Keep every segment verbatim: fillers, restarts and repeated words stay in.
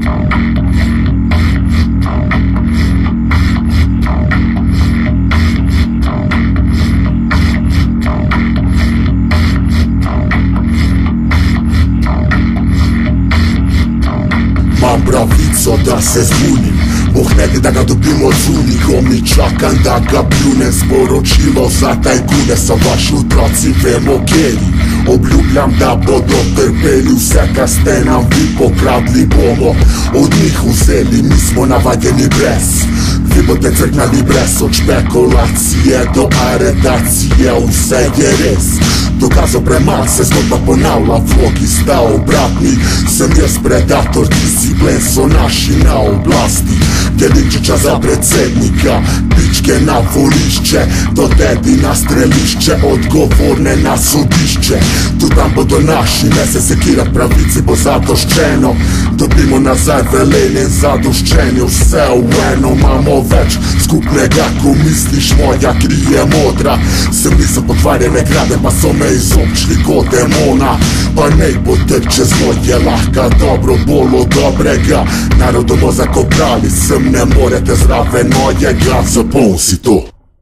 Mam pravico da se zbunim, Bog neke da ga dobimo zuni. Ko mi čakam da ga pljunem, sporočilo za tajkune. So vaši otroci, vemo kjeri, obljubljam da bodo trpeli. Vse kar ste nam vi pokradli bomo od njih vzeli. Mi smo navadjeni brez, vi boste crknali brez. Od špekulacije do aretacije, vse je res. Dokazov premal se zgodba ponavlja, vlogi sta obratni. Sem jaz predator, ti si plen, so naši na oblasti. Jelinčiča za predsednika, pičke na volišče, do dedi na strelišče, odgovorne na sodišče. Tu tam bodo naši, ne se sekirat, pravici bo zadoščeno. Dobimo nazaj velenje, zadoščenje, vse v eno. Imamo več skupnega, ko misliš, moja kri je modra. Sem nisem potvarjene grade, pa so me izobčili kot demona. Pa nej bo tek čez moje lahka, dobro bolo dobrega. Narodovo zakopali, sem ne morete zraven mojega, zapomni si to.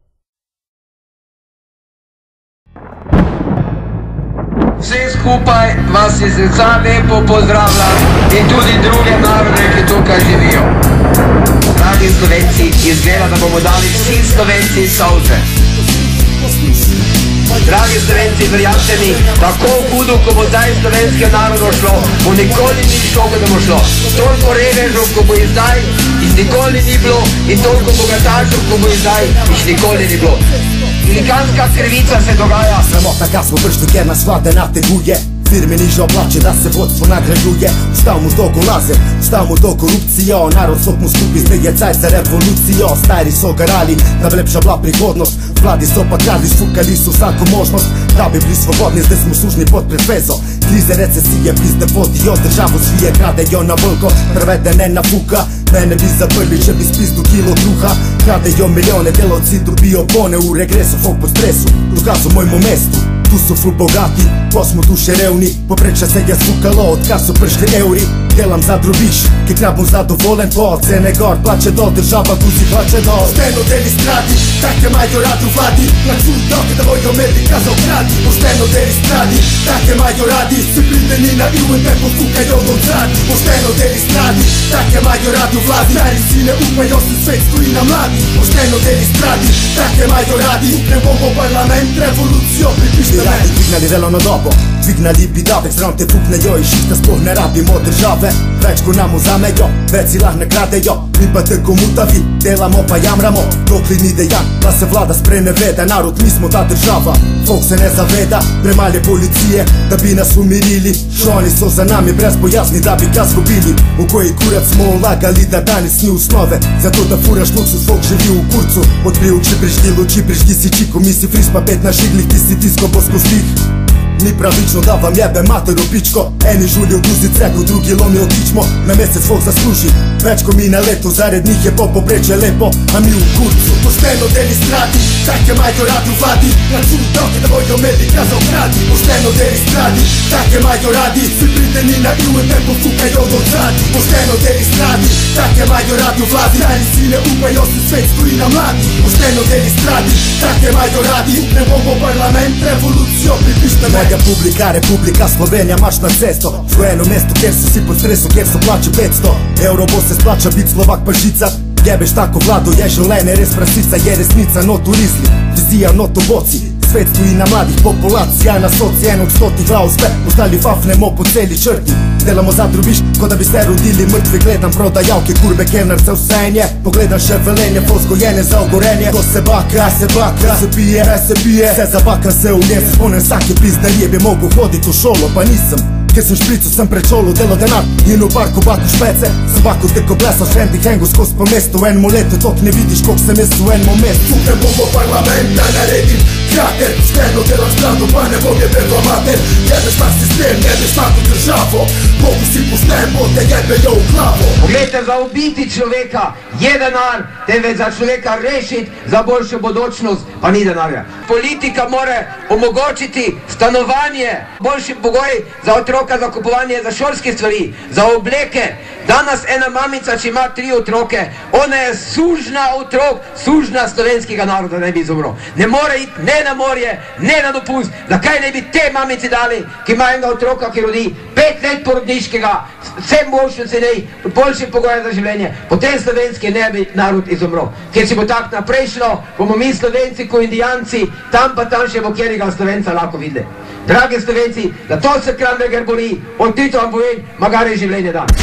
Vse skupaj vas iz srca lepo pozdravljam in tudi druge narode, ki tukaj živijo. Dragi Slovenci, izgleda, da bomo dali vsi Slovenci solze. Dragi Slovenci, verjamte mi, tako hudo, ko bo zdaj slovenske narodo šlo, bo nikoli ni šlo, ko da bo šlo. Toliko revežov, ko bo zdaj, jih nikoli ni bilo, in toliko bogatašov, ko bo zdaj, jih nikoli ni bilo. Velikanska krivica se dogaja. Sramota, kad smo prišli, ker nas vlade nateguje. Firme nižo plaće da se vodstvo nagrađuje. Stavimo do golaze, stavimo do korupcije. Narod sok mu skupi, zdaj je caj za revolucijo. Stari so garali, da bi lepša bila prihodnost. Vladi so pa krali, šukali su vsako možnost da bi bili svobodni, zdaj smo služni pod pretvezo. Krize, recesije, pizde vodijo državu, svije kradejo na volko, prevedene na fuka. Mene bi zaprli, če bi spizdu kilo kruha. Kradejo milijone, delovci dobijo bone u regresu, folk pod stresu, dokazu mojmu mestu. Tu su ful bogati, ko smo duše revni, popreča se je sukalo od kad su pršli euri. Delam za drobiš, ki knabom zadovolen po cene gor, plaće do država, tu si plaće do Pošteno deli stradi, take majo radu vladi. Na čuj doke da vojo medika za okradi. Pošteno deli stradi, take majo radi. Svi prideni na i u en tempo fukaj od odzadi. Pošteno deli stradi, take majo radu vladi. Stari sine upajo se svet stoji na mladi. Pošteno deli stradi, take majo radi. Ukremovo parlament, revolucijo pripište me. Radi dvignali zeleno dobo, dvignali bi davek. Zram te fuknejo i šista sploh ne rabimo države. Već ko nam uzamejo, već si lah ne kradejo. Mi pa te komutavi, delamo pa jamramo. Dokli ni dejan, da se vlada spreneveda. Narod mi smo ta država, folk se ne zaveda. Premalje policije, da bi nas umirili. Što oni so za nami brez bojazni, da bi ga zgubili. U koji kurac smo ulagali da dani sniju snove. Zato da furaš luksus, folk živi u kurcu. Odpriju čipriški, luči priški si čiku. Mi si friš pa pet na žigli, ti si disko bosko stih. Ni pravično da vam jebe materu pičko. Eni žuli oduzit ceku, drugi lomi otičmo. Na mesec folk zasluži, večko mi na leto. Zared njih je po popreče lepo, a mi u kurcu. Pošteno deli stradi, take majo radu vladi. Na čuj doke da vojo medika za okradi. Pošteno deli stradi, take majo radi. Svi prideni na i u en tempo fukaj od odzadi. Pošteno deli stradi, take majo radu vladi. Stari sine upajo se svet stoji na mladi. Pošteno deli stradi, take majo radi. Ukremovo parlament, revolucijo pripište me. Moja publika, Republika Slovenija, maš na cesto. Svojeno mesto, kjer su si pod stresu, kjer su plaće petsto euro, bo se splaća bit Slovak pa žica. Jebeš tako vladu, je želene res prasica. Je resnica, no turizli, vizija, no to boci. Svet stoji na mladih populacija, na soci enog stotih glav sve. Ostali fafnemo po celi črti, delamo za drobiš, ko da bi se rodili mrtvi. Gledam prodajavke, kurbe, kenar za usenje. Pogledam ševelenje, poskojene za ogorenje. Ko se baka, se baka, se pije, se pije. Se zabaka se u nje, se sponem sake pizda jebe. Mogu hodit u šolo, pa nisam. Ker sem špricu, sem prečolo, delo denar. In v parku baku špece, sem baku teko blesa. Švendi hengu skos po mestu, v enem letu tok ne vidiš, koliko sem jaz v enem mestu. Tukaj bomo parlament, da naredim krater. Skreno delam stradu, pa ne bom je bedla mater. Jebeš tak sistem, jebeš tako državo. Bogu si pošten, bo te jebejo v glavo. Umete zaubiti človeka je denar, temveč za človeka rešiti za boljšo bodočnost, pa ni denarja. Politika mora omogočiti stanovanje, boljši pogoj za otroka, za kupovanje, za šolske stvari, za obleke, Danas ena mamica, če ima tri otroke, ona je sužna otrok, sužna slovenskega naroda, ne bi izumro. Ne more iti ne na morje, ne na dopust. Zakaj ne bi te mamici dali, ki ima enega otroka, ki rodi pet let porodniškega, vse možnosti nej, boljše pogoje za življenje, potem slovenski ne bi narod izumro. Ker si bo tak naprej šlo, bomo mi Slovenci ko Indijanci, tam pa tam še bo kjerega Slovenca lahko videli. Dragi Slovenci, da to se Kramberger bori, od Tito vam povem, magari življenje da.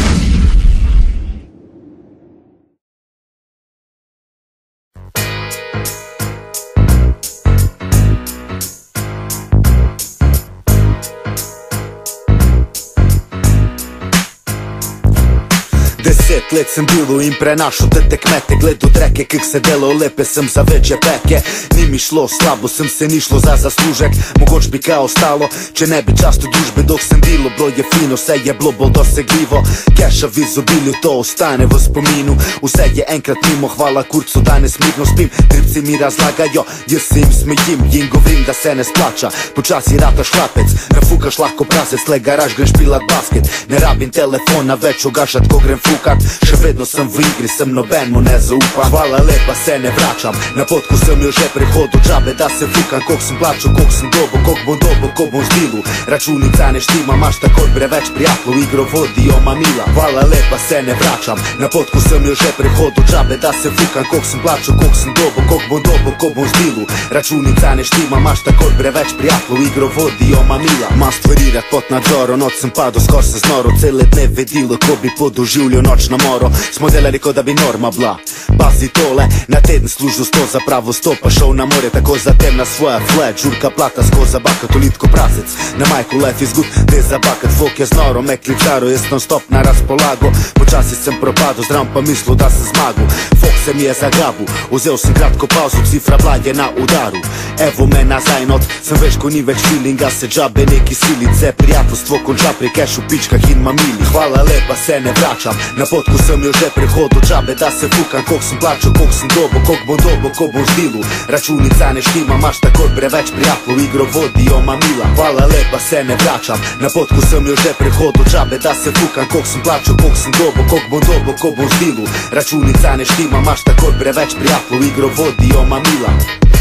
Deset let sem bilo in prenašal te tekmete, gledal treke, kak se delo lepe, sem za večje peke. Ni mi šlo slabo, sem se ni šlo za zaslužek, mogoč bi kao ostalo, če ne bi často družbe, dok sem bilo, bilo je fino, vse je bilo bolj dosegljivo. Keša v izobilju, to ostane v spominu, vse je enkrat mimo, hvala kurcu, danes mirno spim. Tripci mi razlagajo, jaz se jim smejim, jim govorim, da se ne splača, počasi rataš hlapec, nafukaš lahko prasec, le garaž grem špilat basket, ne rabim telefona več ugašat, ko grem fukat, še vedno sem v igri, sem noben mu ne zaupam. Hvala lepa, se ne vračam, na potku sem jo že prehodil, džabe da se fukam, koliko sem plačal, koliko sem dobo, koliko bom dobo, ko bom zdilu, računica ne štima, imaš takoj preveč prijateljev, igro vodijo mamila. Hvala lepa, se ne vračam, na potku sem jo že prehodil, džabe da se fukam, koliko sem plačal, koliko sem dobo, koliko bom dobo, ko bom zdilu, računica ne štima, imaš takoj preveč prijateljev, igro vodijo mamila. Mam stvari rad pod nadzorom, noč sem padel, skor se znoro, cele dne vedilo, ko bi podoživljal noč na moro. Smo delali, ko da bi norma bila, pazi tole, na teden služil sto za pravo sto, pa šel na more, tako zatem na svoja flat, žurka plata skoza baka, tolitko prasec, na majku life is good, ne zabakat, fok je znoro, me klipčaro, jaz non stop na razpolago, počasi sem propadel, zdram pa mislil, da sem zmagal, fok se mi je zagabu, vzel sem kratko pauzu, cifra blage na udaru, evo me nazaj not, sem veš, ko ni več feelinga, se džabe neki silice, prijateljstvo konča pri kešu, pičkah in mamili. Hvala lepa, se ne vračam, na potku sem jo že prehodil, džabe da se fukam, koliko sem plačal, koliko sem dobo, koliko bom dobo, ko bom zdilu, računica ne štima, imaš takoj preveč prijateljev, igro vodijo mamila. Hvala lepa, se ne vračam, na potku sem jo že prehodil, džabe da se fukam, koliko sem plačal, koliko sem dobo, koliko bom dobo, ko bom zdilu, računica ne štima, imaš takoj preveč prijateljev, igro vodijo mamila.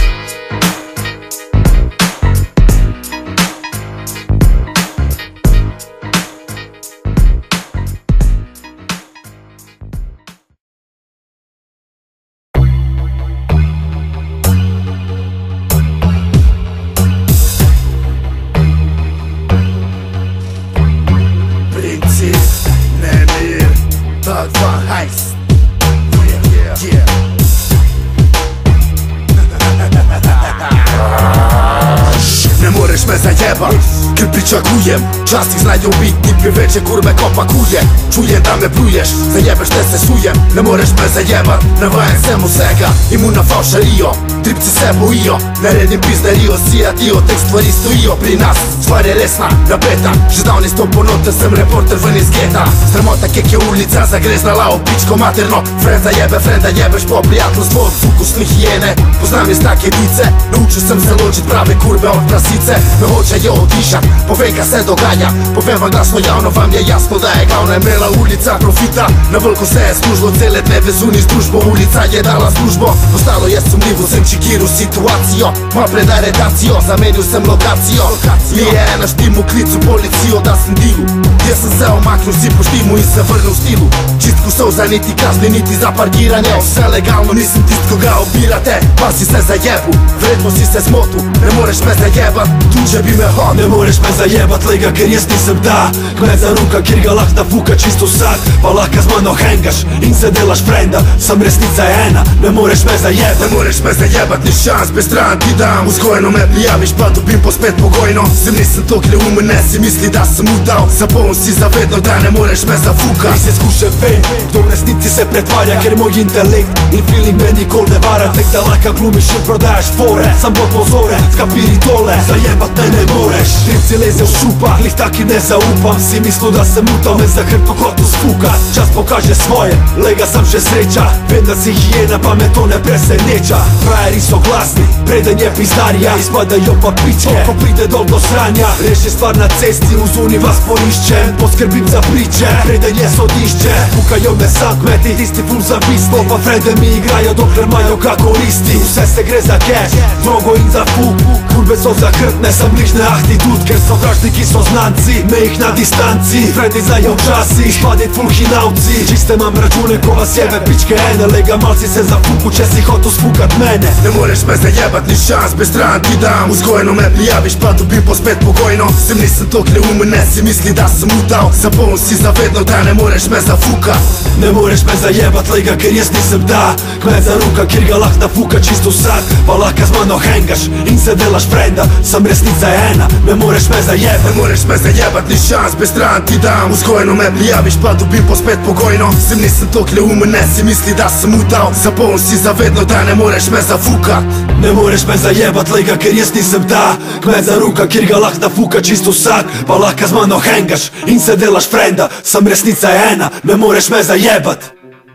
Ne moreš me zajebat, ker pričakujem, časih znajdejo bit, tipi večje kurbe ko pakuje. Čujem da me pluješ, zajebeš te se sujem, ne moreš me zajebat, navajen sem vsega, imuna faušarijo, tripci se bojijo, naredim pizdarijo, sijatijo, tek stvari stojijo pri nas, stvar je resna, napeta, že davni sto ponoten sem reporter ven iz geta, sramota kek je ulica, zagreznala o pičko materno, friend zajebe, friend zajebeš po prijateljstvo od fokusnih hijene, poznam iz take dice, naučil sem se ločit prave kurbe od prasice, me hočejo odišat, povej kaj se dogaja, povem vam glasno javno, vam je jasno da je glavna imela ulica profita, na veliko se je služilo, cele dneve zuni z družbo, ulica je dala službo, ostalo je sumljivo, sem čikiru situacijo, mal pred aretacijo, zamenil sem lokacijo, mi je ena štimu klicu policijo, da sem dilu, jaz sem se omaknil si po štimu in se vrnil v stilu, čistku solza niti kazni, niti za parkiranje, vse legalno, nisem tist, ko ga obirate, pa si se zajebu, vredno si se zmotu, ne moreš me zajebat, tu če bi me hod. Ne moreš me zajebat lega, ker jaz nisem da, kmet za ruka, kjer ga lahko fuka čisto vsak, pa lahko z mano hengaš in se delaš frenda, sem resnica ena, ne moreš me zajebat. Ne moreš me zajebat, ni šans, bez stran ti dam, vzgojno me prijaviš, pa dobim pospet pogojno, sem nisem tok neumen, ne si misli da sem udal, zapomni si zavedno, da ne moreš me zafuka. Ti se skušaj vem, kdo v resnici se pretvarja, ker moj intelekt in feeling me nikol ne vara, tek da lahko glumiš in prodajaš fore, sam pod pozore, skapiri tole, zajebat me ne moreš. Tripci leze v šupah, lih taki ne zaupam, si mislil da sem utal, me za hrbto hotel sfukat, čas pokaže svoje. Lega sam še sreća, vem da si hijena pa me to ne preseneča. Frajeri so glasni, preden je pizdarija, ispadajo pa pičke, ko pride dol do sranja. Reši stvar na cesti, uz uni vas poriščem, poskrbim za priče, preden je sodišče. Pukajo me sam kmeti, tisti ful za bistvo, pa frede mi igrajo dokler majo kako koristi. Vse se gre za cash, drogo in za fuk, kurbe so zakrtne, sam bližne ahti tudi, ker so vražniki so znanci, me jih na distanci. Fredi znajo včasi, izpadit ful hinavci, čiste mam račune ko vas jebe pičke ene. Lega malci se za fuku, če si hotel spukat mene. Ne moreš me zajebat ni šans, bez stran ti dam. Vzgojeno me prijaviš pa dobim pospet pokojno. Sem nisem tokle umen, ne si misli da sem udal. Zapomni si zavedno da ne moreš me zafukat. Ne moreš me zajebat lega, ker jaz nisem da kmet za ruka, kjer ga lah nafuka čisto vsak. Pa lahko z mano hengaš in se delaš frenda, sam resnica je ena, ne moreš me zajebat. Ne moreš me zajebat ni šans, bez stran ti dam. Vzgojeno me prijaviš pa dobim pospet pokojno. Sem nisem tokle umen, ne si misli da sem udal. Zapomni si zavedno da ne moreš me zafukat. Ne moreš me zajebat lega, ker jaz nisem da kmet za ruka, kjer ga lah nafuka čisto vsak. Pa lahko z mano hengaš in se delaš frenda, sam resnica je ena, ne moreš me zajebat.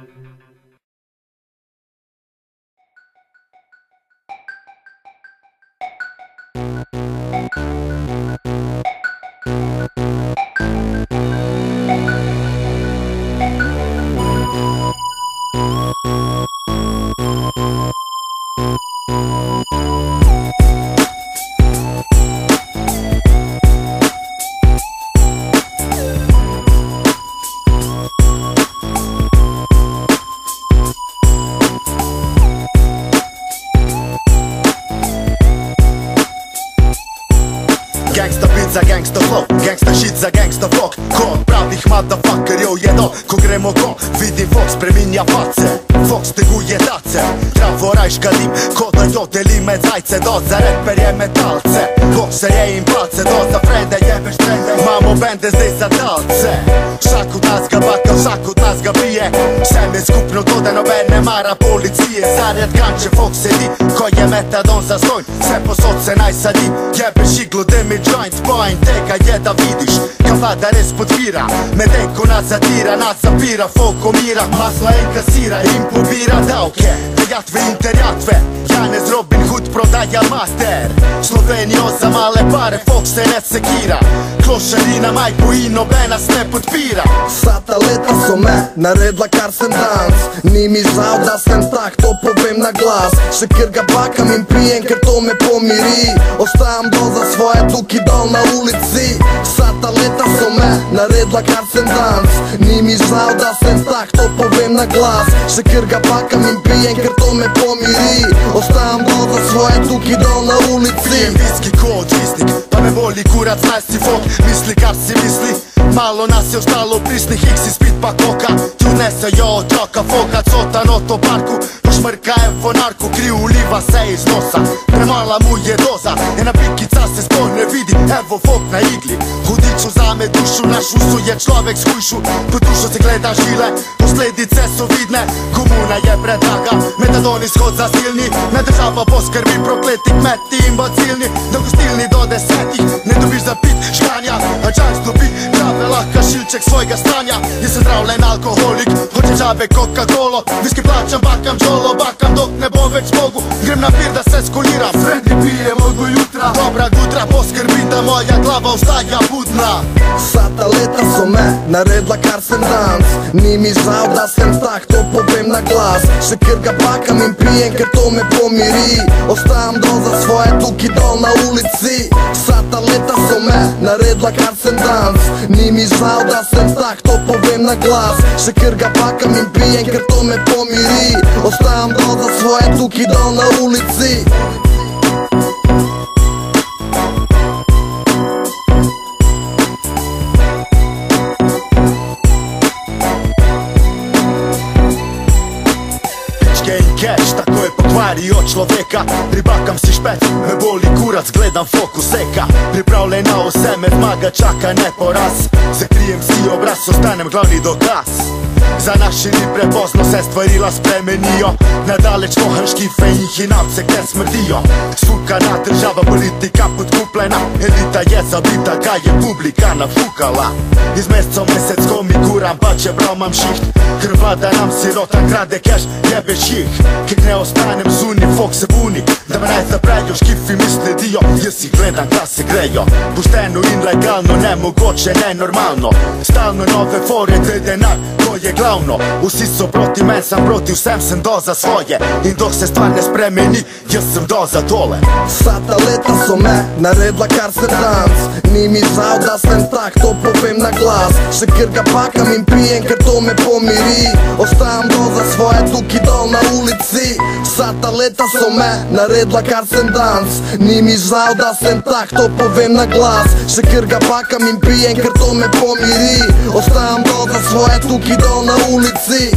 Gangsta beat za gangsta flow, gangsta shit za gangsta vlog. Ko od pravih motherfuckerjev je do, ko gremo go, vidim Fox preminja face, Fox teguje tace. Travo rajška dim, ko da jo deli med zajce. Do za reperje metalce, bokserje in palce. Do za frende jebeš trende, imamo bende zdaj za talce. Vsak od nas ga baka, vsak od nas ga bije, vsem je skupno to da noben ne mara policije. Zarjad kanče Fox sedi, ko je metadon za stojn, vse posod se naj sadi. Jebeš iglu demi joint, point tega je da vidiš kafa da res podpira, medtem ko nas zatira, nas zapira, foko mira, masla inkasira in pobira davke, dejatve in terjatve. Janez Robin Hood prodaja master, Slovenijo za male pare, Fox se ne sekira, klošarina majku in noben nas ne podpira. Vsa ta leta so me naredila kar sem danes, ni mi žal da sem tak, to povem na glas. Še ker ga bakam in pijem, ker to me pomiri, ostajam dol za svoje tukaj dol na ulici. Vsa ta leta so me naredila kar sem danes, ni mi žal da sem tak, to povem na glas. Še ker ga bakam in pijem, ker to me pomiri, ostajam dol za svoje tukaj dol na ulici. Pijem viski ko odvisnik, pa me boli kurac, naj si fok, misli kar si misli. Malo nas je ostalo prisnih, X spit pa koka, ti unesejo otroka, foka cota noto parku, pošmrka evo narko, kri uliva se iz nosa, premala mu je doza, ena pikica se sploh ne vidi, evo fok na igli. Hudič vzame dušu, naš usu je človek s hujšu, po dušo se gleda žile, posledice so vidne, komuna je predraga, metadon izhod za silni, ne država poskrbi, prokleti kmeti in bacilni, do gostilni do desetih, ne dobiš za pit škanja, a čas dobi džabe lahka šilček svojega stanja. Jaz sem zdravljen alkoholik, hoče džabe Coca-Colo, viski plačam, bakam džolo, bakam dok ne bom več mogu, grem na pir da se skoliram, frendi pijemo do jutra, dobra gudra poskrbi da moja glava ostaja budna. Vsa ta leta so me naredila kar sem danes, ni mi žal da sem tak, to povem na glas. Še ker ga bakam in pijem, ker to me pomiri, ostajam dol za svoje tukaj dol na ulici. Vsa ta leta so me naredila kar sem danes, ni mi žal da sem tak, to povem na glas. Še ker ga bakam in pijem, ker to me pomiri, ostajam dol za svoje tukaj dol na ulici. Tako je pokvario človeka, pribakam si špet, me boli kurac, gledam fokuseka. Pripravljen na vse, me zmaga čaka ne poraz, zakrijem si obraz, ostanem glavni dokaz. za naši ni prepozno se stvarila spremenijo. Nedaleč vohen škife in hinavce, kde smrdijo. Skukana država, politika podkupljena, elita je zabita, kaj je publika nafukala. Iz mesca v mesec ko mi kuram, pa čeprav mam šiht, krvada nam sirota krade keš, jebeš jih. Kik ne ostanem zuni, fok se buni, da me naj zaprejo, škifi mi sledijo, jaz jih gledam, da se grejo. Pošteno in legalno, nemogoče, nenormalno, stalno nove fore, te denar, to je glavno. Vsi so proti men, sam proti vsem, sem do za svoje. In dok se stvar ne spremeni, jaz sem do za tole. Vsa ta leta so me naredila kar se danes, ni mi žal da sem tak, to povem na glas. Še ker ga pakam in pijem, ker to me pomiri, ostajam do za svoje, tukaj dol na ulici. Vsa ta leta so me naredila kar sem danes, ni mi žal da sem tak, to povem na glas. Še ker ga pakam in pijem, ker to me pomiri, ostajam do za svoje, tukaj dol na ulici.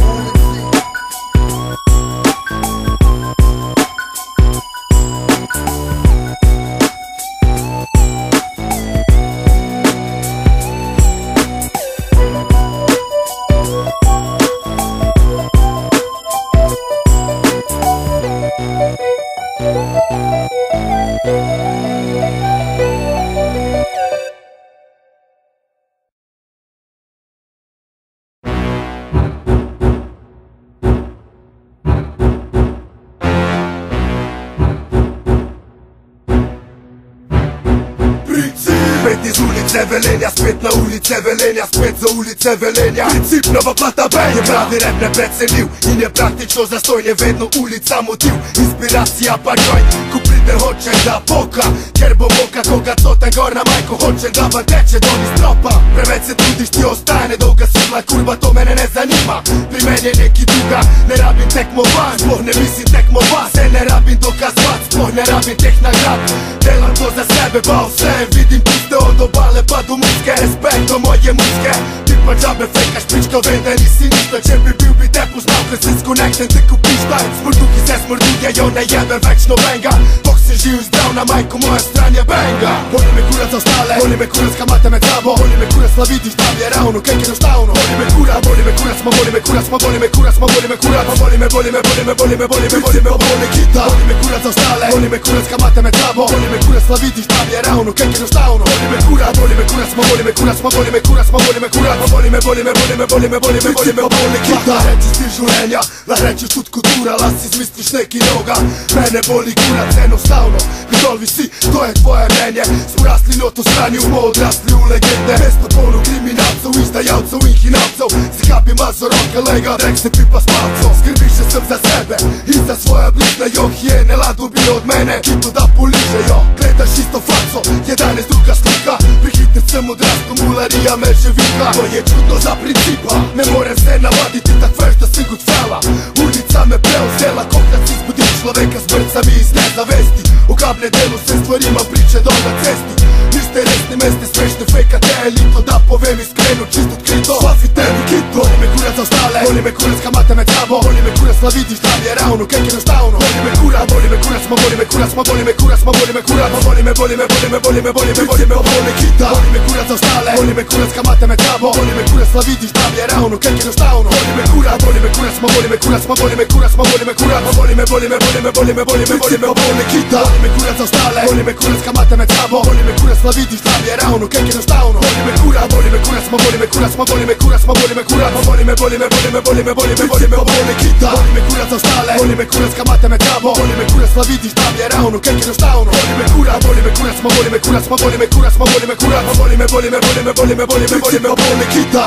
Iz ulice Velenja, spet na ulice Velenja, spet za ulice Velenja. Princip nova plata bang, je pravi rap neprecenljiv in je praktično zastojn, je vedno ulica motiv. Inspiracija pa joint, ko pride hočem da poka, ker bo moka koga coten gor na majko, hočem da vam teče dol iz tropa. Preveč se trudiš, ti ostane dolga sila, kurva to mene ne zanima. Pri meni je neki druga, ne rabim tekmovan, sploh ne mislim tekmovan. Se ne rabim dokazvat, sploh ne rabim teh nagrad, delam to za sebe, pa vsem vidim puste od obale pa do muske, respekt do moje muske. Ti pa džabe fejkaš, pička, vem da nisi ništa, če bi bil bi te poznal, ker si skonekten, ti kupiš taj. Smrduki se smrdujejo, ne jebe večno venga, dok si živ zdrav na majko, moja stran je benga. Boli me kurac za ostale, boli me kurac kamate med sabo, boli me kurac slavidiš, tam je ravno, kek enostavno. Boli me kurac, boli me kurac, ma boli me kurac, ma boli me kurac, ma boli me kurac, ma boli me, boli me, boli me, boli me, boli me, boli me, boli me kita. Boli me kurac za ostale, boli me kurac kamate med sabo, boli me kurac slavidiš, tam je ravno, kek enostavno. Boli me kurac, boli me kurac, ma boli me kurac, ma boli me kurac, ma boli me kurac, ma boli me, boli me, boli me, boli me, boli me, boli me, boli me kita. Reći stil življenja, la rećeš tut kultura, la si izmisliš neki noga, mene boli kurac enostavno, idol visi, to je tvoje mnenje. Smo rasli noto stranju, smo odrasli u legende, mesto polu kriminalcov, izdajalcov i hinavcov. Si kapi mazo roka lega, drek se pipa s palcom, skrbiše sam za sebe i za svoja bližna, jo hijene ladu bi od mene, kitu da poliže, jo gledaš isto faco, jedanaest druga slika, prihitnic sam odrastu, mularija me ževika. To je čudno za principa, ne morem se navaditi, tak fešta si gut fela. Ulica me preuzela, kokrat si izbudi človeka, smrca mi iz nezavesti. U gabne delu se stvarima priče dol na cesti. Niste resni, mesni, smešni, fejkate elito, da povem iskreno, čisto otkrito. Spasite mi kito, boli me kurac za ostale, boli me kurac kamate med sabo, boli me kurac slavidiš, tam je ravno, kek enostavno. Boli me kurac, boli me kurac, ma boli me kurac, ma boli me kurac, ma boli me kurac, ma boli me, boli me, boli me, boli me, boli me, boli me, boli me kita. Boli me kurac za ostale, boli me kurac kamate med sabo, boli me kurac slavidiš, tam je ravno, kek enostavno. Boli me kurac, boli me kurac, ma boli me kurac, ma boli me kurac, ma boli me kurac, ma boli me, boli me, boli me, boli me, boli me, boli me, boli me kita. Boli me kurac za ostale, boli me kurac kamate med sabo, boli me kurac slavidiš, tam je ravno, kek enostavno. Boli me kurac, boli me kurac, ma boli me kurac, ma boli me kurac, ma boli me kurac, ma boli me, boli me, boli me, boli me, boli me, boli me, boli me kita. Boli me kurac za ostale, boli me kurac kamate med sabo, boli me kurac slavidiš, tam je ravno, kek enostavno. Boli me kurac, boli me kurac, ma boli me kurac, ma boli me kurac, ma boli me kurac, ma boli me, boli me, boli me, boli me, boli me, boli me, boli me kita.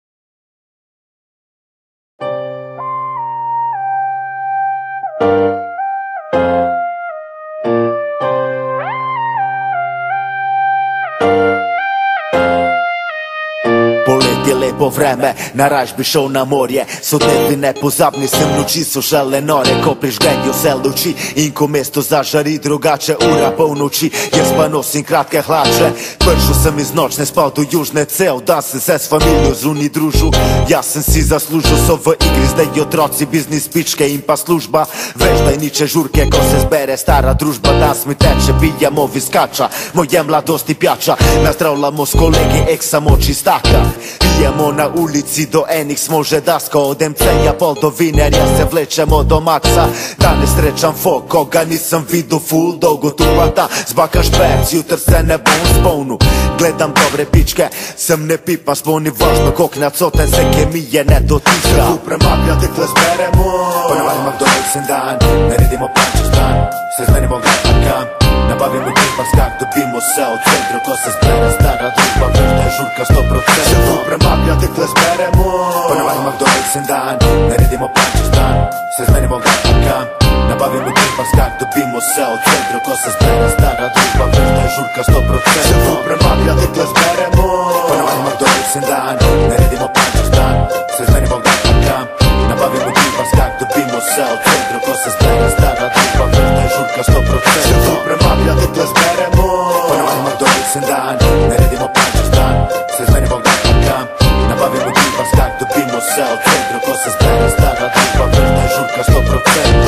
Je lepo vreme, na raž bi šel na morje. So dnevi nepozabni, sem noči so žele nore, ko prižgenijo se luči in ko mesto zažari drugače, ura polnoči. Jaz pa nosim kratke hlače, prišel sem iz nočne, spal do južne, cel dan sem se s familijo zunaj družil. Jaz sem si zaslužil, so v igri zdaj otroci, biznis, pičke in pa služba. Veš, da je niče žurke, ko se zbere stara družba, danes mi teče, pijamo viskača, moje mladosti pjača, nazdravljamo s kolegi, ek samo čistaka. Pijemo smo na ulici, do enih smo že dasko. Od em ce-ja pol do Vinerja se vlečemo do maksa. Danes srečam fok, koga nisem vidu full dolgo tu pa ta. Zbakaš pec, jutr se ne bom spomnu. Gledam dobre pičke, sem ne pipam, spomni važno kok nacoten se kemije ne dotika. Tu premaglja dekle zberemo, ponavljamo McDonald's en dan. Naredimo planče stan, se zmenimo gledakam. Nabavimo džipa skak, dobimo se od centru. Ko se zbere stara družba, vrta je žurka sto procent. Se tu premaglja dekle zberemo, ponavljamo McDonald's en dan. Naredimo planče stan, se zmenimo gledakam. Nabavimo džipa skak, dobimo se od centru. Ko se zbere stara družba, vrta je žurka sto procent. Se tu premaglja dekle zberemo, ponavljamo McDonald's en dan. Naredimo planče stan, se zmenimo gledakam. Nabavimo džipa skak, dobimo se od centru. Ko se zbere stara družba, vrta je žurka sto procent. Se tu premaglja dekle zberemo, ponavljamo McDonald's en dan. Naredimo planče stan, se zmenimo gledakam. Nabavimo džipa skak, dobimo se od centru. Ko se zbere stara družba, vrta je žurka sto procent.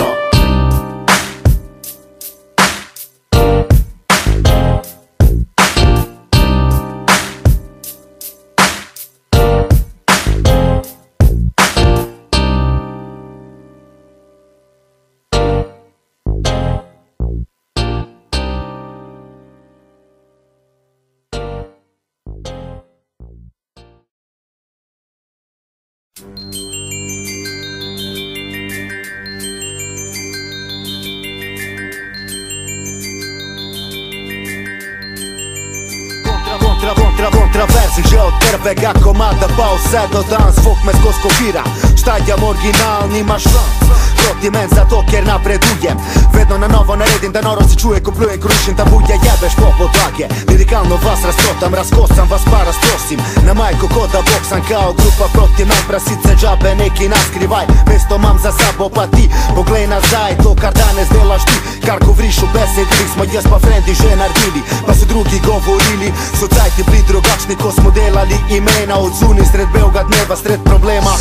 Kontraverzi že od prvega komada pa vse do danes. Folk me skozi kopira, štajam originalni, imaš šans proti men zato ker napredujem. Vedno na novo naredim da noro se čuje ko plujem, krušim tabuje, jebeš po podlage. Lirikalno vas razprotam, razkosam vas pa razprosim. Na majko koda boksam kao grupa proti nam. Prasice džabe neki naskrivaj, mesto mam za sabo pa ti poglej nazaj. To kar danes delaš ti, kar govoriš u besedi, smo jaz pa frendi že naredili, pa su drugi govorili. So cajti bili drugačni ko smo delali imena. Od zuni sred belga dneva, sred problema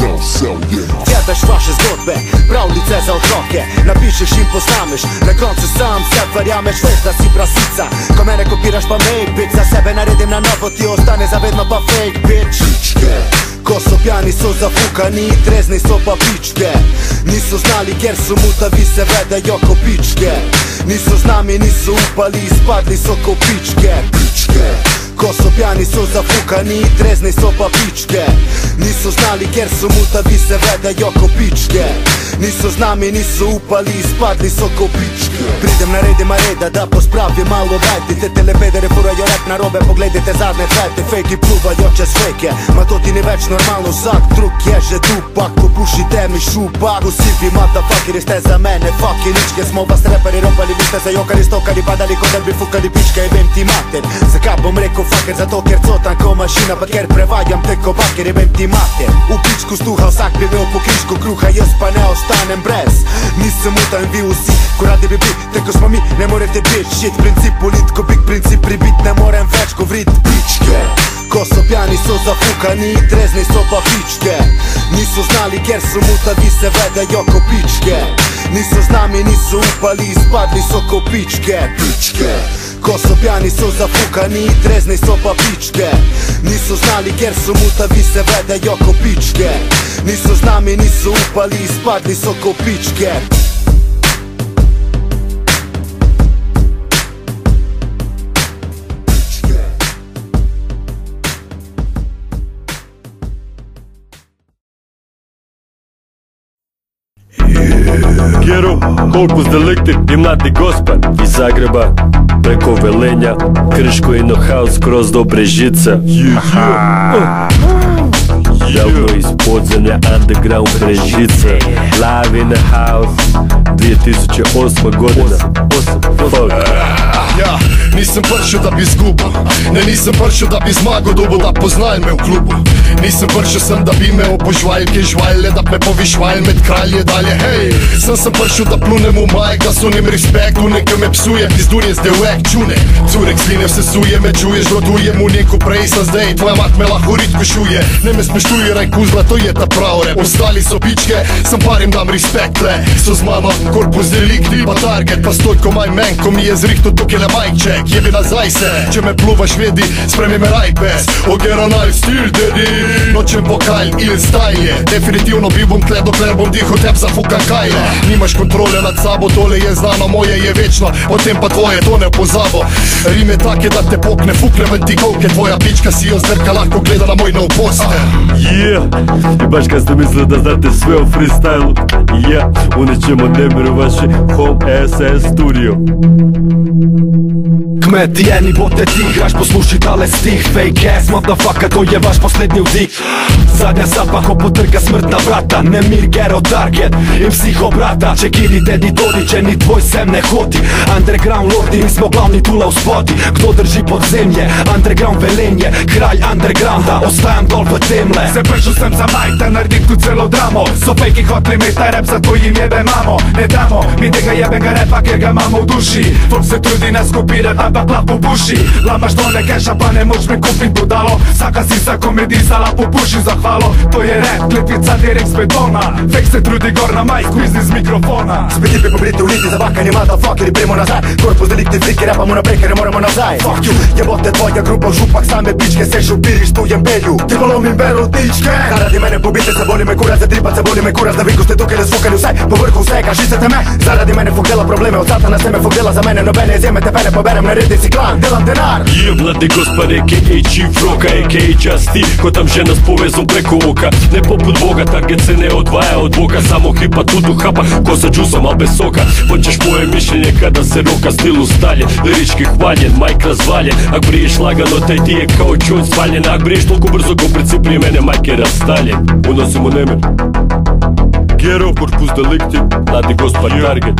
Fjetaš vaše zgodbe, pravljice za otroke. Napišeš in posnameš, na koncu sam sebi verjameš. Veš da si prasica, ko mene kopiraš pa make bitch. Za sebe naredim na novo, ti ostane zavedno pa fake bitch. Ko so pjani so zafukani, trezni so pa pičke. Nisu znali ker su mutavi se vedejo ko pičke. Nisu z nami, nisu upali, ispadli so ko pičke. Ko so pjani so zafukani, trezni so pa pičke. Nisu znali ker su mutavi se vedejo ko pičke. Nisu z nami, nisu upali, ispadli so ko pičke. Pridem na redima reda da pospravim malo vajti. Te telepedere furajo rap na robe, pogledajte zadnje trajte. Fejki pluvajo čez fejke, ma to ti ni več normalno. Vsak drug je že dupak, popušite mi šupak. Usivi motherfuckeri ste za mene fucking ničke. Smo vas reperi ropali, vi ste se jokali, stokali, padali ko da bi fukali pičke. Jebem ti mater, zakaj bom rekao fucker? Zato ker cotam ko mašina, pa ker prevajam te ko baker. Jebem ti mater, u pičku stuha vsak bi imel po križku kruha. Jaz pa ne ostanem brez, nisem mutan vi vsi ko radi bi bit, te ko smo mi ne morete bit. Shit, princip politiko, big princip pribit, ne morem več govrit pičke. Ko so pjani so zafukani, trezni so pa pičke. Nisu znali ker su mutavi se vedejo ko pičke. Nisu z nami, nisu upali, ispadli so ko pičke. Ko so pjani so zafukani, trezni so pa pičke. Nisu znali ker su mutavi se vedejo ko pičke. Nisu z nami, nisu upali, ispadli so ko pičke. Gero, Korpus Delikti i Mladi Gospad iz Zagreba preko Velenja, Krško i Nohaus kroz do Brežice. Javno iz podzemlja underground Brežice, live in the house, dvije tisuće osma godina. Fuck. Ja, nisam pršao da bi zgubo, ne nisam pršao da bi zmago dubo, da poznajem me u klubu. Nisam pršao sam da bi me opožvaljke žvaljle, da me povišvaljl med kralje dalje, hej. Sam sam pršao da plunem u majk, da sunim respektu, neka me psuje, pizdunje zde uvek čune. Curek zlinev se suje, me čuješ, rodujem u nijeku prej sam zdej, tvoja mat me lahko ritko šuje. Ne me smeštuje, raj kuzla, to je ta pravo rep. Ostali so pičke, sam parim dam respektle. So z mama, Korpus Delikti, pa target, pa stoj ko maj men, ko mi je zrihto dokele mic check, jebi nazaj se. Če me pluvaš vedi, spremi me rajpes. Ogeranaj stil, dedi. Nočem vokal, il style je. Definitivno bi bom tle, dokler bom diho teb zafukan kajle. Nimaš kontrole nad sabo, tole je znano, moje je večno. Potem pa tvoje, to ne pozabo. Rim je take da te pokne, fukne ven ti kolke. Tvoja pička si jo zdrka, lahko gleda na moj nov poster. Yeah, i baš kad ste mislili da znate sve o freestylu, yeah, unijet ćemo Nemir u vaši Home S S Studio. Kmet jeni bote ti igraš, posluši dale stih. Fake ass motherfucker, to je vaš posljednji udik. Zadnja sapa ko potrga smrtna vrata. Nemir, Gero, Target i psiho brata. Čekirite editoriće, ni tvoj sem ne hodi. Underground lordi, mi smo glavni tula u spoti. Kdo drži podzemlje, underground velenje. Kralj undergrounda, ostajam dol v temle. Se pršu sem za majta, naredim tu celo dramo. So fake hotli mi taj rap, zato im jebe mamo. Ne damo, mi tega jebega repa, kjer ga imamo v duši. Folk se trudi nas kopirat, ampak lapu puši. Lama što ne keša, pa ne moč me kupit budalo. Saka si sa komedij, sa lapu puši za hvalo. To je rap, kletvica direkt s betona. Fake se trudi gor na majku, iz iz mikrofona. Spiti pe pobriti uliti, zabakani motherfuckeri, primo nazaj. Korpus delikti, friki, rapamo na prekere, moramo nazaj. Fuck you, jebote tvoja grupa, župak same pičke. Se šupiriš tu jembelju, ti polomim verotičke. Zaradi mene pobite se, boli me kurac, zatripat se, boli me kurac. Da viku ste tukaj, da svukali vsaj, po vrhu svega, šisete me. Zaradi mene fuk dela probleme, od satana se me fuk dela za mene. Nobene izjeme te pene poberem, naredi si klan, delam denar. Je mladi gospod a k a. Chief Rocka a k a. Justy, ko tam žena s povezom preko oka. Ne poput Boga, target se ne odvaja od Boga. Samo hipa tudu hapa, ko sa džusom, al bez soka. Hoćeš moje mišljenje kada se roka stilu stalje. Lirički hvaljen, majk razvaljen. Ak briješ lagano, taj ti je kao čuć svaljen. Ak briješ toliko brzo ko princip prije mene, majk je rastaljen. Unosimo Nemir, Gero, Korpus Delikti, mladi gospod Target.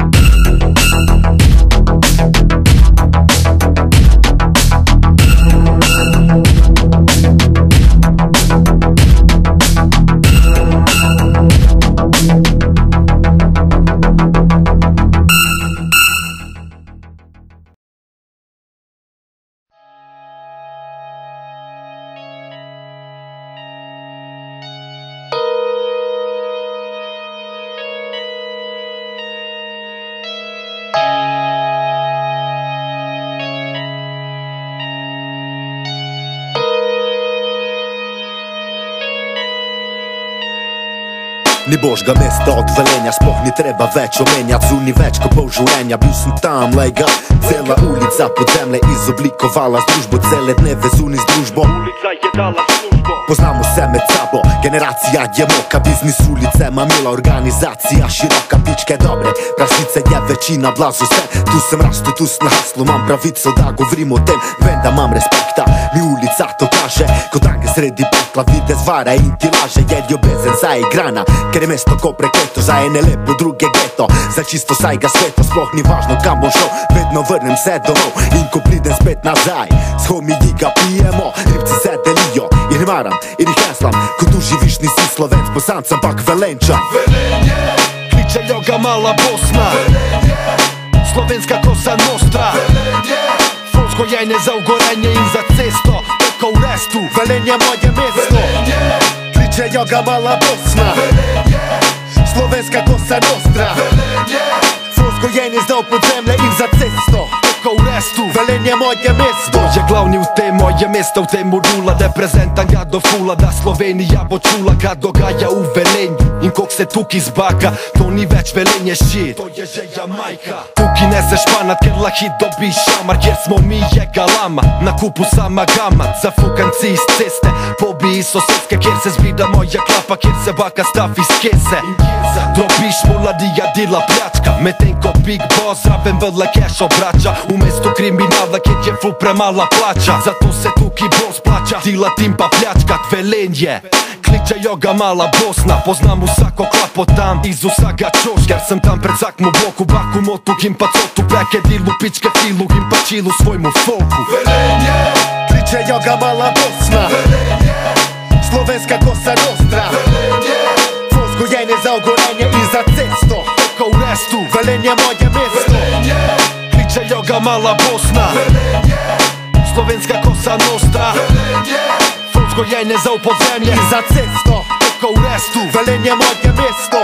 Ni božga mesta od velenja, sploh ni treba več omenjat. Zuni več ko pol življenja, bil sem tam, lega. Cela ulica pod zemlje izoblikovala združbo. Cele dneve zuni z družbo, Ulica je dala službo. Poznamo se med sabo, generacija je moka. Biznis ulice, mamila, organizacija široka. Pičke dobre, prasice je večina, blazo se. Tu sem rastu, tu sem haslu, mam pravico da govorim o tem. Vem da mam respekta, mi ulica to kaže. Ko dange sredi pekla, vide zvara in ti laže. Jer ljubezen zaigrana, ker je mesto ko prekleto. Za ene lepo, druge geto, za čisto sajga sveto. Sploh ni važno kam bom šel, vedno vrnem se domov. In ko pridem spet nazaj, s homiji ga pijemo. Ribci se delijo, in maram, in jih heslam. Ko tu živiš nisi Slovenc, Bosanc, ampak Velenčan. Velenje, kličejo ga mala Bosna. Velenje, slovenska Kosa Nostra. Velenje, Folsko jajne za ugorenje in za cesto. Tako v restu, Velenje moje mesto. Velenje, kličejo ga mala Bosna. Velenje, slovenska Kosa Nostra. Velenje, Folsko jajne za pod zemlje in za cesto. tako u restu, Velenje moje mesto. To je glavni u te moje mjesto, u temu rula. Reprezentan ga do fula, da Slovenija bo čula kad dogaja u Velenju. In kog se tuki zbaka, to ni već Velenje shit, to je želja majka. Tuki neseš panat, ker lahit dobiš šamar. Jer smo mi je galama, na kupu sama gamat. Zafukanci iz ceste, pobiji sosedske. Kjer se zbida moja klapa, kjer se baka stav iz kese. Drobiš muladija dila pljačka, metenko Big Boss rapem vrle cash obraća. Umesto kriminala kjer je ful premala plaća. Zato se tuki boss plaća, dila timpa pljačkat Velenje. Kličejo ga mala Bosna, poznam usako klapo tam, iz usaga čoš. Jer sam tam pred zakmu bloku, baku motu, gimpa cotu, pleke dilu, pičke filu, gimpa čilu svojmu folku. Velenje, kličejo ga mala Bosna. Velenje, slovenska Kosa Nostra. Velenje, Folsko jajne za ogorenje i za cesto. Tako u restu, Velenje moje mesto. Velenje, kličejo ga mala Bosna. Velenje, slovenska Kosa Nostra. Velenje, Folsko jajne za u podzemlje i za cesto. Tako u restu, Velenje moje mesto.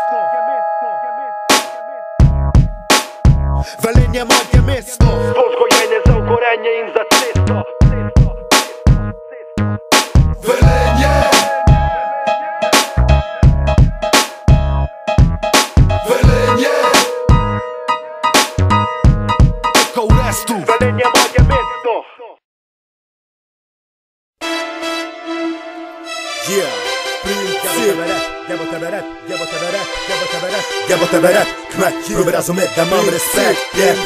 Velenje moje mesto. Folsko tebe rap, jebo tebe rap, jebo tebe rap, jebo tebe rap, kmet, probi razumjet da imam respekt, yeah.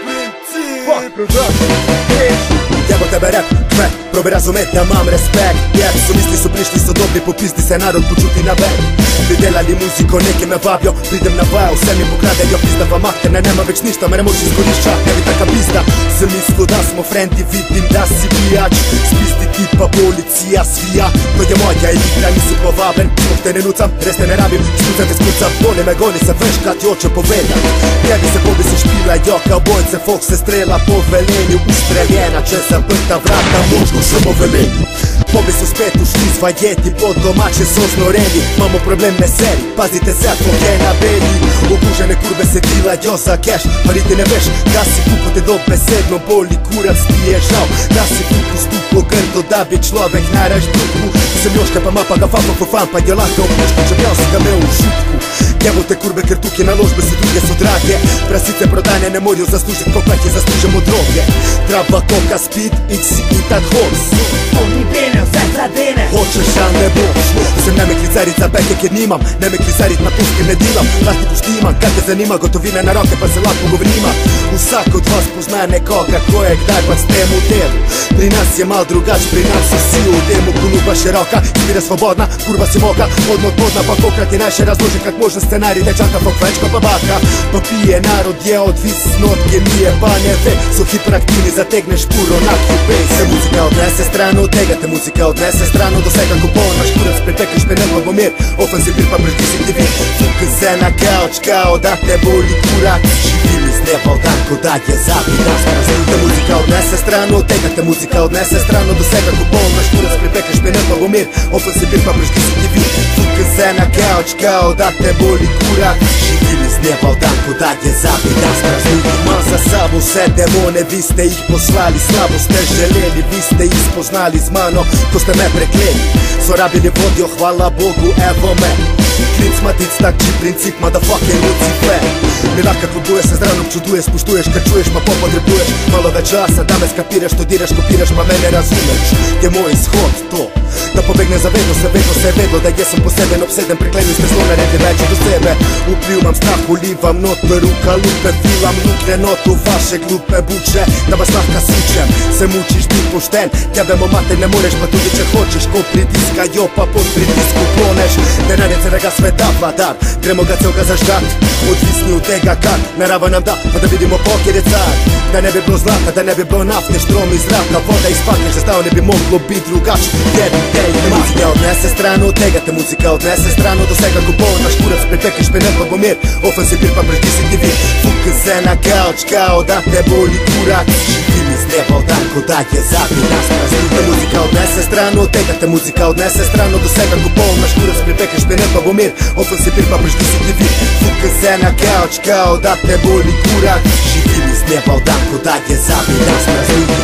Jebo tebe rap, kmet, probi razumjet da imam respekt, yeah. Su misli su prišli, su dobri, popizdi se narod počuti na ver. Bi delali muziko, neki me vabijo, pridem na vajo, vse mi pokradejo, pizda pa mahtene, nema več ništa, me ne moš izkorišča, ne bi taka pizda. Sem mislil da smo frendi, vidim da si bijač, spizdi tipa policija svija, to je moja igra, nisi povaben, zbog te ne nucam, res te ne rabim, spucam te skucam, boli me goni se veš kad ti hoće povedat. Tebi se pobisi špila, jo kao bojce, fok se strela po velenju, ustreljena, če zaprta vrata, možno samo velenju. Pobi su spet ušli svajeti, pod domaće su znoreli, imamo probleme seri, pazite se ako je na beli. Obužene kurve se dilaju za keš, pa niti ne veš da si kuko te do besedno boli, kurac ti je žao, da si kuku stupo grdo da bi človek naraš duhu. Sem Joška pa mapa ga famo for fan, pa je lahko opuško, čepjal si ga me u šutku. Jevo te kurve ker tuki naložbe su druge su drage, prasice prodane ne moraju zaslužit koliko je zaslužemo droge. Trava, koka, speed, x i tak horse. Oni bene, vse zadene. Hoćeš al ne boš, sem ne me klicarit za beke ker nimam, ne me klicarit na puške ne dilam, lahti poštiman, kad te zanima, gotovine na roke pa se lako govorima. Vsak od vas pozna nekoga koje kdaj pa s tem u delu, pri nas je mal drugač, pri nas su si u demu, kunuba široka, izbira svobodna, kurva si moga, odno odbodna, pa kokrat je najše razloži kak možda scenarij dečaka, fok večko pa baka. Pa pije narod je odvisno od kemije, pa ne ve, su hiperaktivni, zategneš puro na kubej. Se muzika odnese stranu od tega, te muzika odnese stranu do svega kupona, škurac pretekliš me nemamo mir, ofenziv bir pa brži si ti vir. Fuka se na kauč kao da te boli kurak, živili s neba u dan ko da je zabit nas razliju. Te muzika odnese stranu od tega, te muzika odnese stranu do svega kupona, škurac pretekliš me nemamo mir, ofenziv bir pa brži si ti vir. Fuka se na kauč kao da te boli kurak, živili s neba u dan ko da je zabit nas razliju. Mal za sabu se demone, vi ste ih poslali, slabo ste željeli, vi ste ih spoznali z mano, ko ste me prekleli. Sorabili vodio, hvala Bogu, evo me. Klinc matic, takči princip, motherfucking Lucifer. Milaka klubuje se zdranom, čuduješ, spuštuješ, kad čuješ pa popotrebuješ malo več časa da me skapiraš, studiraš, kopiraš pa mene razumeš. Je moj ishod to, da pobegne za vedno, se vedno se vedlo, da jesam poseben, obseden, preklenil ste zlo naredi veće do sebe. Upljuvam strah, ulivam notu, ruka lupe, filam lukne notu, vaše glupe buče, da vas lahka sučem. Se mučiš, bit pošten, tebe momate ne moreš, pa tudi če hoćeš, ko pritiska jo pa pod pritisku kloneš. Denarje ga sve da vladar, gremo ga celoga zažgat, odvisni od tega kad narava nam da, pa da vidimo pokjer je car. Da ne bi bilo zlata, da ne bi bilo nafte, štrom iz zraka, voda iz pakne, že stao ne bi moglo bit drugač. Jebi te, te muzika odnese stranu od tega, te muzika odnese stranu do svega kupona, škurac pretekliš me nekogo mir, ofensiv bir pa brži si ti vir. Fuka se na kauč kao da te boli kurak, živili s neba u dan ko da je zabit nas razliju. Te muzika odnese stranu od tega, te muzika odnese stranu do svega kupona, škurac pretekliš me nekogo mir, ofensiv bir pa brži si ti vir. Fuka se na kauč kao da te boli kurak, živili s neba u dan ko da je zabit nas razliju.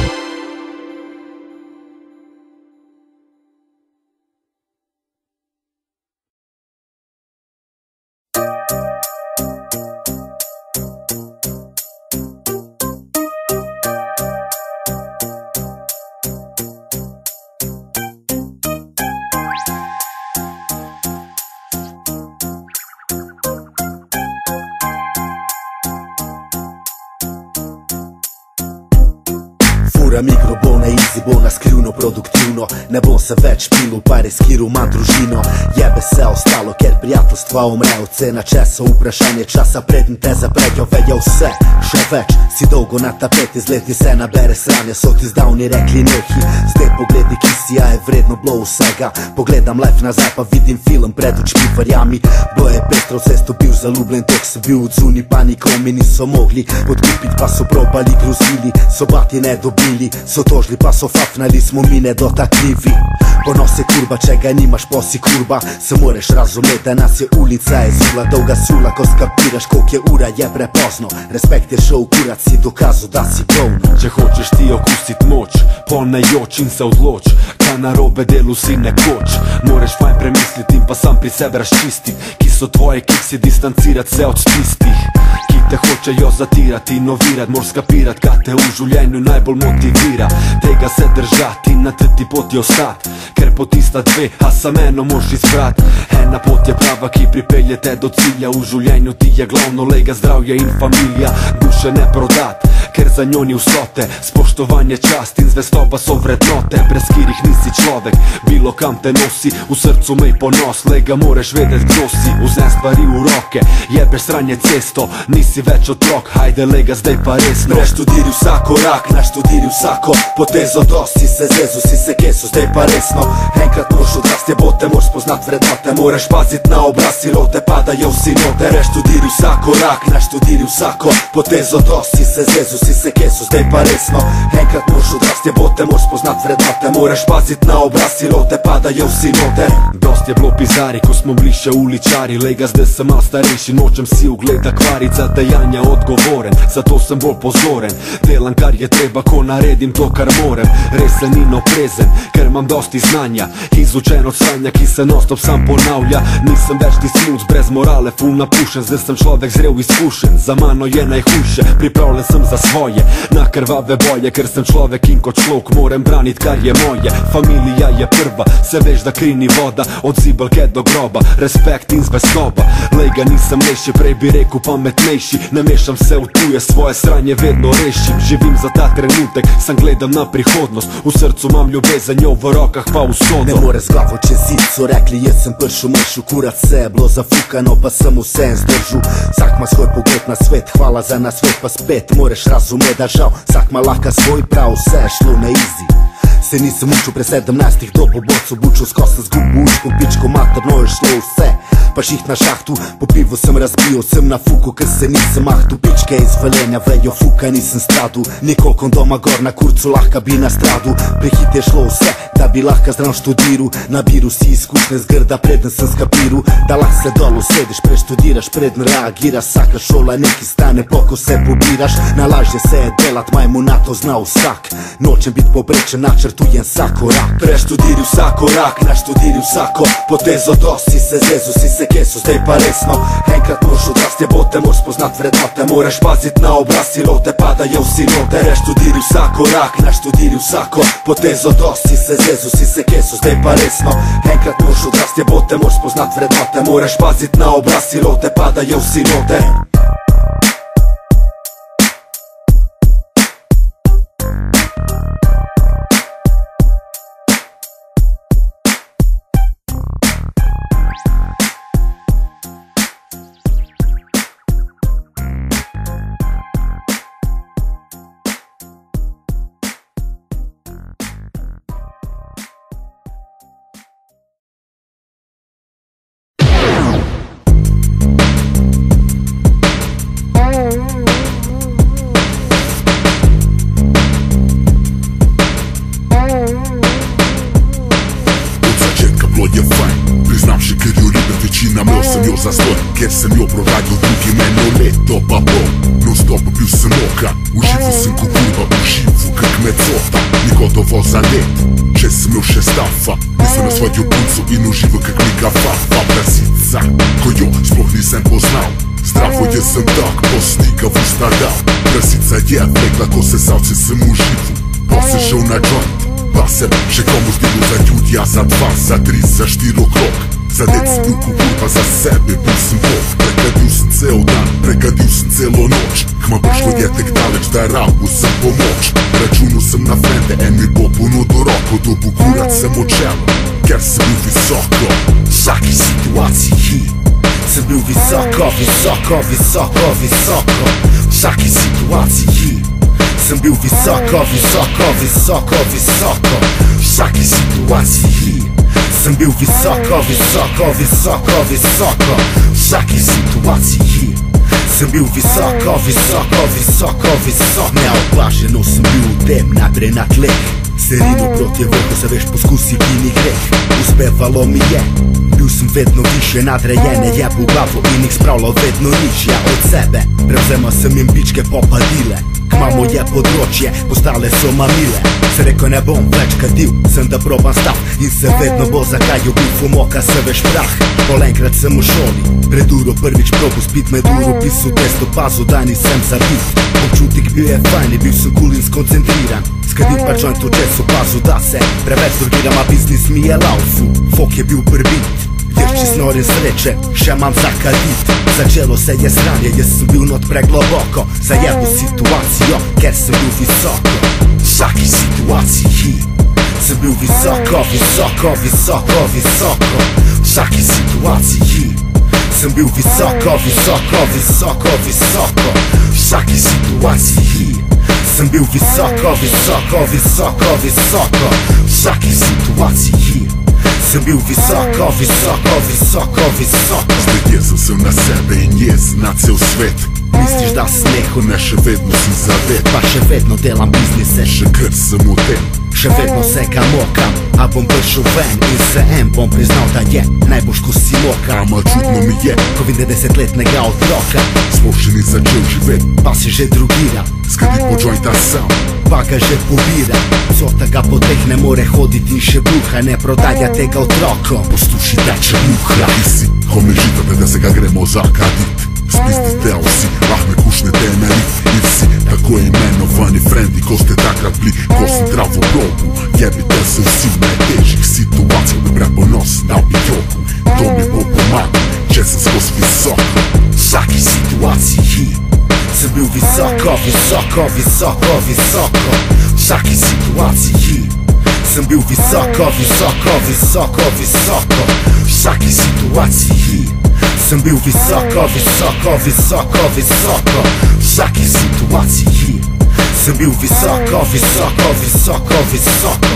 Fura mikrobona, easy bona, skrivno, produktivno. Ne bom se več pil, pa riskiral manj družino. Jebe se ostalo, ker prijateljstva umrejo. Cena česa, vprašanje časa, preden te zaprejo. Vejo vse, še več, si dolgo na tapeti, z leti se nabere sranje. So ti zdavni rekli nehi, zdaj pogledi kisija je vredno bilo vsega. Pogledam life nazaj, pa vidim film pred očmi, verjami. Bilo je pestro, cesto bil zaljubljen, tok se bil odzuni, pa nikomi niso mogli odkupit, pa so probali, grozili, so bati ne dobili, so tožili, pa so fafnali, smo mi nedotakljivi. Ponos je kurba, če ga nimaš, posi kurba. Se moreš razumeti, da nas je ulica je zula, dolga sula, ko skapiraš koliko je ura, je prepozno. Respekt je šel, kurac si dokazal, da si poln. Če hočeš ti okusit moč, ponajoč in se odloč, kaj narobe delu si nekoč. Moreš fajn premisliti in pa sam pri sebe razčistit, ki so tvoje kiksi, distancirat se od tistih, ki te hočejo zatirati, inovirat. Moraš skapirat, kaj te v življenju najbolj motivira, tega se držati in na teti poti ostat. ker po tista dve, a sam eno moš izbrat. Ena pot je prava, ki pripelje te do cilja. V življenju ti je glavno lega zdravje in familija. Duše ne prodat, ker za njo ni vsote. Spoštovanje, čast in zvestoba so vrednote, brez kirih nisi človek, bilo kam te nosi. V srcu mej ponos, lega moreš vedeti kdo si. Vzem stvari v roke, jebeš sranje cesto, nisi več otrok, hajde lega zdaj pa resno. Preštudiri vsak korak, naštudiri vsako potezo, dosti si se zezu, si se kesu, zdaj pa resno. Enkrat moš odrasti, bote moš spoznat vrednote, moraš pazit na obraz, sirote padajo vsi note. Preštudiri vsak korak, naštudiri vsako potezo, dosti si se zezu, si se kesu, zdaj pa resno. Enkrat moš odrasti, bote moš spoznat vrednote, moraš pazit na obraz, sirote padajo vsi note. Dost je bilo pizari, ko smo bili še uličari, lega zdaj sem mal starejši, nočem si ugleda kvarit, za dejanja odgovoren, zato sem bolj pozoren. Delam kar je treba, ko naredim to kar morem, resen in oprezen, ker imam dosti znanja, izučen od sranja, ki se non-stop sam ponavlja. Nisem več ti smuc, brez morale, ful napušen, zdaj sem človek zrel izkušen, za mano je najhujše, pripravljen sem za svoje, na krvave boje, ker sem človek in kot človek moram branit kar je moje. Familija je prva, se veš da kri ni voda, od zibelke do groba, respekt in zvestoba. Lega nisem lejši, prej bi rekel pametnejši, ne mešam se v tuje, svoje sranje vedno rešim. Živim za ta trenutek, sam gledam na prihodnost, v srcu imam ljubezen, jo v rokah pa usodo. Ne more z glavo čez zid, so rekli jaz sem pršel mršu, kurat se je bilo zafukano, pa sem vse zdržu. Vsak ma svoj pogled na svet, hvala za nasvet, pa spet moreš razumet, da žal vsak ma lahka svoj prav, vse je šlo na easy. Se nisem učil pre sedemnajstih do pobocu, bučil skost zgubu učkom, pičko materno je šlo vse. Pa šiht na šahtu, po pivu sem razbijal, sem na fuku, ker se nisem mahtu. Pičke iz Velenja vejo, fuka nisem stradu, nikol kondoma gor na kurcu, lahka bi nastradu. Prehit je šlo vse, da bi lahka zdrav študiru, nabiru si izkušnje zgrda, preden sem skapiru. Da lahko se dolu sediš, preštudiraš, preden reagiraš, vsaka šola neki stane, poko se pobiraš. Nalažje se je delat, majmu na to zna vsak, nočem bit poprečen, načrtujem vsak korak. Preštudiri vsak korak, naštudiri vsako potezo, dosti si se zezu, si se kesu, zdaj pa resno. Enkrat moš odrasti, bote moš spoznat vrednote, moraš pazit na obraz, sirote padajo vsi note. Preštudiri vsak korak, naštudiri vsako potezo, dosti si se zezu, si se kesu, zdaj pa resno. Enkrat moš odrasti, bote moš spoznat vrednote, moraš pazit na obraz, sirote padajo vsi note. Ker sem jo proradil drugi meno leto pa bom, non stop bil sem oka, uživo sem ko kurva, uživo kak mecota, niko dovolj za let, če sem jo še stafa, nisem na svojo puncu in uživo kak neka fafa, prasica, ko jo sploh nisem poznal, zdravo je sem tak, posnika v usta dal, prasica je vekla, ko se savce sem uživo, pa sem šel na joint, pa sem še komu zdelo za ljudja, za dva, za tri, za štiri okrog. Za dec bil kurva, za sebe bil sem bog, prekadil sem cel dan, prekadil sem celo noč, kma prišlo je tek daleč, da rabu sem pomoč. Računil sem na frende, en mi bo ponudil roko, dobu kurat sem odšel, ker sem bil visoko. V vsaki situaciji sem bil visoko, visoko, visoko, visoko. V vsaki situaciji sem bil visoko, visoko, visoko, visoko. V vsaki situaciji sem bil visoko, visoko, visoko, visoko. V vsaki situaciji sem bil visoko, visoko, visoko, visoko. Neopaženo sem bil v tem, najprej na tleh, serino proti vrhu, se veš poskusi ki ni greh. Uspevalo mi je, bil sem vedno više, nadrejene je v glavo in jih spravljal vedno nižja od sebe. Prevzemal sem jim bičke popadile, kmamo je področje, postale so mamile. Se reko ne bom več kadil, sem da probam stav in se vedno bo zakaj bil fumoka, se veš prah. Pol enkrat sem v šoli, pred uro prvič probu spit med uro, pisal testo pazu, da nisem zabit. Občutek bil je fajn, bil sem cool in skoncentriran, Skadim pa joint v česu, pažu da se preveč drugiram, a biznis mi je laufu. Fok je bil prvit, ješči snorim sreće, še mam za kadit. Začelo se je sranje, jaz sem bil not pregloboko, za jednu situacijo, ker sem bil visoko. Vsaki situaciji sem bil visoko, visoko, visoko, visoko. Vsaki situaciji sem bil visoko, visoko, visoko, visoko. Vsaki situaciji sem bil visoko, visoko, visoko, visoko. Vsaki situaciji sem bil visoko, visoko, visoko, visoko. Zvedel sem na sebe in jaz na cel svet. Misliš da smehu, ne, še vedno si zavet. Pa še vedno delam biznise, še kar sem v tem. Še vedno se ga mokam, a bom prišel ven in se en bom priznal, da je najboljš, ko si moka. Ama čudno mi je, ko vidim desetletnega otroka, sploh še ni začel živet, pa se že drugira. Skadit po jointa sam, pa ga že pobira. Cota ga po teh ne more hoditi in še bruha, ne prodaja tega otroko. Posluši da če muha. Ti si, ko me žitate da se ga gremo zakadit. Spizdite vsi, lahme kušne te narit. In si tako imenovani frendi, ko ste takrat bili, ko sem travo probu. Jebite se vsi v najtežjih situacijah, da bre ponos dal bi joku. To mi bo pomagal, če sem skos visoko. Vsaki situaciji sem bil visoko, visoko, visoko, visoko. Vsaki situaciji sem bil visoko, visoko, visoko, visoko. Vsaki situaciji sem bil visoko, visoko, visoko, visoko. Vsaki situaciji sem bil visoko, visoko, visoko, visoko.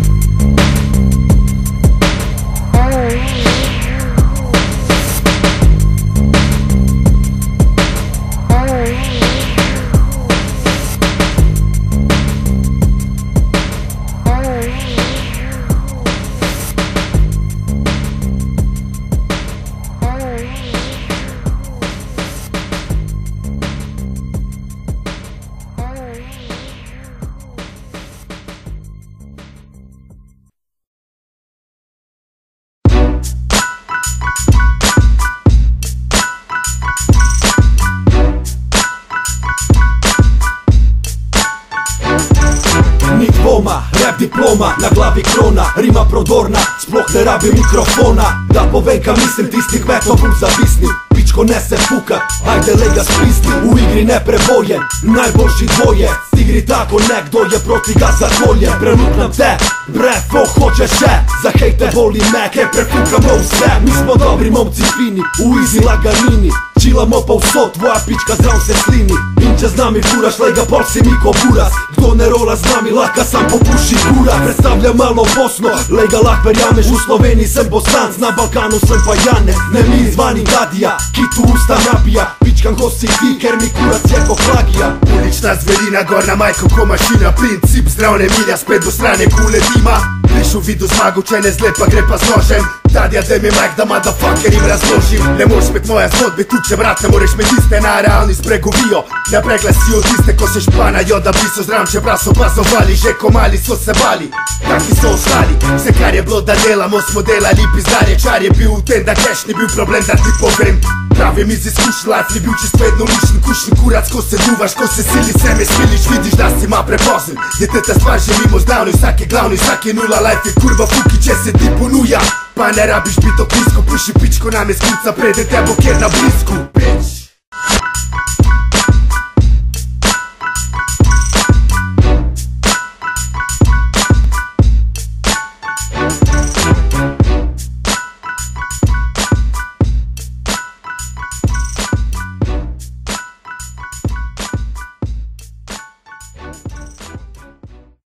Rap diploma, na glavi krona, rima prodorna, sploh ne rabi mikrofona. Da povem ka mislim, tisti kmetom bom zavisnil. Pičko ne se fuka, ajde lej ga spisni. U igri ne prebojen, najboljši dvoje. Igri tako nekdo je proti ga zakolje. Prelutnam te, bre, ko hoče še. Za hejte voli me, ker prefukamo vse. Mi smo dobri momci fini, u izi laganini. Čilamo pa vso, tvoja pička zdrav se slini. In če z nami furaš, lej ga bol si mi ko buras. Kdo ne rola z nami, laka sam popuši kura. Predstavlja malo Bosno, lej ga lah verjameš. U Sloveniji sem Bosanc, na Balkanu sem pa Janez. Ne mi izvani gadija, ki tu usta nabija. Pičkan ko si ti, ker mi kurac je ko klagija. Ulična zverina, gorna majko ko mašina. Princip zdrav ne milja, spet do strane kule dima. Prišu vidu zmagu, če ne zle pa gre pa s nožem. Tadja daj mi majk da motherfucker im razložim. Ne moraš met moja zgodbe, tu če brat, ne moreš met iste na realni spregovijo. Ne preglasijo tiste, ko se španajo, da bi so zram, čeprav so pasovali. Že ko mali so se bali, taki so ostali. Vse kar je bilo da delamo, smo delali pizdarje. Čar je bil v tem, da cash ni bil problem, da ti povem. Pravim iz izkušnj, lac ni bil čisto vedno lični. Kušni kurac, ko se duvaš, ko se sili, se me smiliš. Vidiš da si ma prepozen, je te ta stvar že mimo zdavno. Vsak je glavni, vsak je nula, life je kurva fuki, če se ti ponuja. Pa ne rabiš biti oklisko, puši pičko, nam je sklica, preden te bo kjer na blisku, bitch.